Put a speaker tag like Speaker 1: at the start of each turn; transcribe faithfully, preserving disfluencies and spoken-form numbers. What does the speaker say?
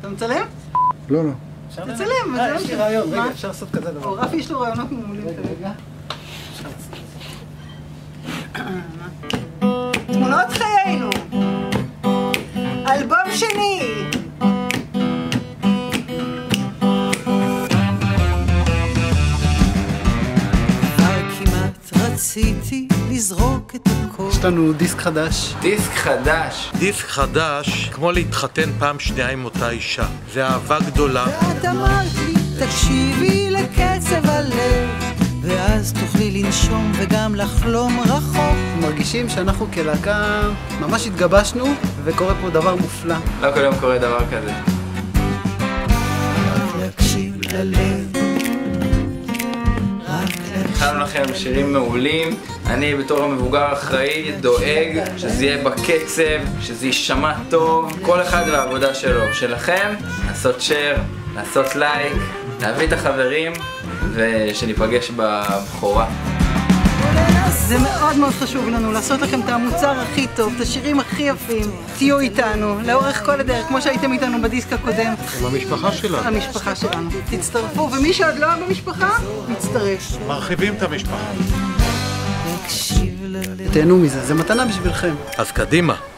Speaker 1: אתה מצלם?
Speaker 2: לא, לא.
Speaker 1: תצלם.
Speaker 3: אה, יש לי רעיון, רגע, אפשר לעשות כזה דבר.
Speaker 1: רפי יש לו רעיונות מעולים כרגע. תמונות חיינו. אלבום שני. רציתי לזרוק את הכל.
Speaker 3: יש לנו דיסק חדש.
Speaker 4: דיסק חדש.
Speaker 5: דיסק חדש, כמו להתחתן פעם שנייה עם אותה אישה. זה אהבה גדולה.
Speaker 6: ואת אמרת לי, תקשיבי לקצב הלב, ואז תוכלי לנשום וגם לחלום רחוק.
Speaker 3: מרגישים שאנחנו כלהקה ממש התגבשנו, וקורה פה דבר מופלא.
Speaker 4: לא כל יום קורה דבר כזה.
Speaker 6: להקשיב ללב.
Speaker 4: הכנו לכם שירים מעולים. אני בתור המבוגר האחראי דואג שזה יהיה בקצב, שזה יישמע טוב. כל אחד והעבודה שלו. שלכם, לעשות שייר, לעשות לייק, להביא את החברים ושניפגש בבחורה.
Speaker 1: זה מאוד מאוד חשוב לנו לעשות לכם את המוצר הכי טוב, את השירים הכי יפים. תהיו איתנו לאורך כל הדרך, כמו שהייתם איתנו בדיסק הקודם.
Speaker 5: עם המשפחה שלנו.
Speaker 1: המשפחה שלנו. תצטרפו, ומי שעוד לא במשפחה, מצטרף.
Speaker 5: מרחיבים את המשפחה.
Speaker 3: תהנו מזה, זה מתנה בשבילכם.
Speaker 5: אז קדימה.